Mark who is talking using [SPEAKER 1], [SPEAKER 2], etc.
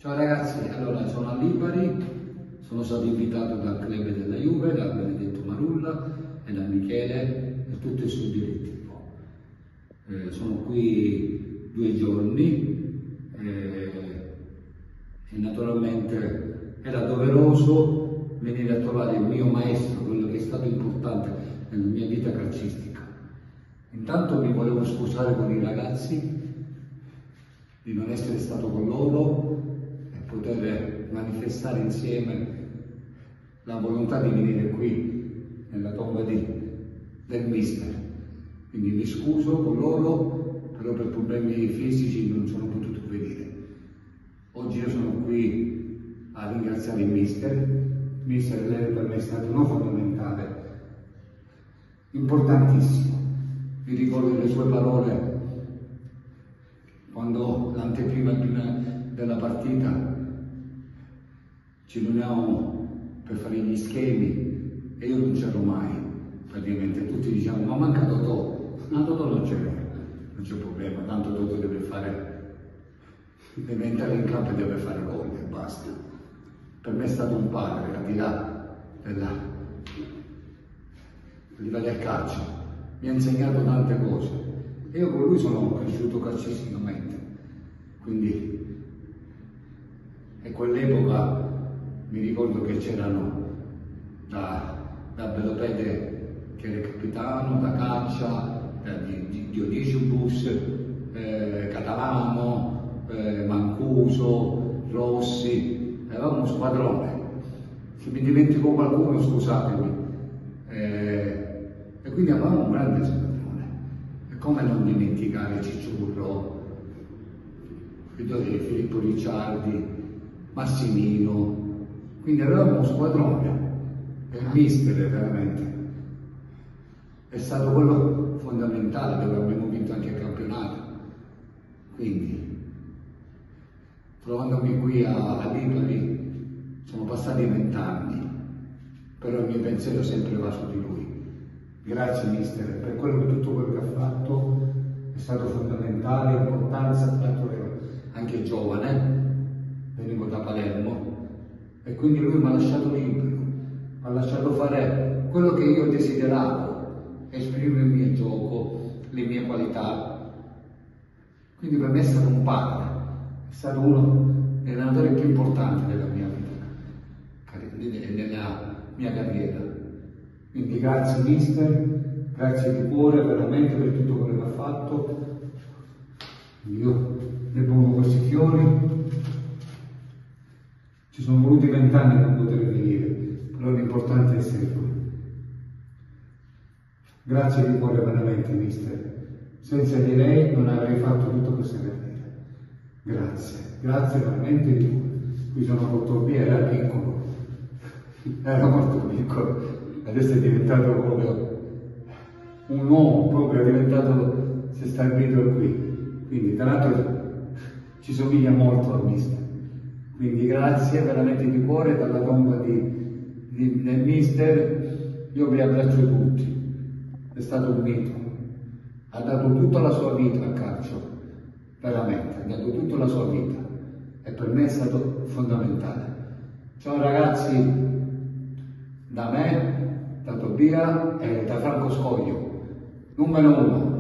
[SPEAKER 1] Ciao ragazzi, allora sono a Lipari, sono stato invitato dal club della Juve, da Benedetto Marulla e da Michele e tutto il suo direttivo. Sono qui 2 giorni e naturalmente era doveroso venire a trovare il mio maestro, quello che è stato importante nella mia vita calcistica. Intanto mi volevo scusare con i ragazzi di non essere stato con loro e poter manifestare insieme la volontà di venire qui nella tomba del mister. Quindi mi scuso con loro, però per problemi fisici non sono potuto venire. Oggi io sono qui a ringraziare il mister. Il mister, lei per me è stato non fondamentale, importantissimo. Mi ricordo le sue parole quando l'anteprima della partita ci riuniamo per fare gli schemi e io non c'ero mai, praticamente tutti dicevano ma manca Totò, no Totò non c'è problema, tanto Totò deve entrare in campo e deve fare gol e basta. Per me è stato un padre, al di là del calcio, mi ha insegnato tante cose. Io con lui sono cresciuto calcisticamente, quindi in quell'epoca mi ricordo che c'erano da Belopede che era capitano, da Caccia, di Dionisius, Catalano, Mancuso, Rossi, avevamo uno squadrone. Se mi dimentico qualcuno scusatemi. E quindi avevamo un grande squadrone. Come non dimenticare Cicciurro, Filippo Ricciardi, Massimino, quindi avevamo uno squadrone e il mister veramente è stato quello fondamentale dove abbiamo vinto anche il campionato. Quindi trovandomi qui a Lipari sono passati 20 anni, però il mio pensiero sempre va su di lui. Grazie mister per tutto quello che ha fatto, è stato fondamentale, importanza, tanto ero anche giovane, venivo da Palermo e quindi lui mi ha lasciato libero, mi ha lasciato fare quello che io desideravo, esprimere il mio gioco, le mie qualità. Quindi per me è stato un padre, è stato uno degli allenatori più importanti della mia vita, nella mia carriera. Quindi grazie mister, grazie di cuore veramente per tutto quello che ha fatto. Io le pongo questi fiori. Ci sono voluti 20 anni per poter venire, però l'importante è essere qui. Grazie di cuore veramente mister. Senza di lei non avrei fatto tutto questa carriera. Grazie veramente di cuore. Qui sono col Torbì, era piccolo, era molto piccolo. Adesso è diventato proprio un uomo, proprio è diventato, si è stabilito qui. Quindi tra l'altro ci somiglia molto al mister. Quindi grazie veramente di cuore dalla tomba del mister, io vi abbraccio tutti. È stato un mito. Ha dato tutta la sua vita al calcio, veramente, ha dato tutta la sua vita e per me è stato fondamentale. Ciao ragazzi, da me, da Tobia e da Franco Scoglio, numero 1.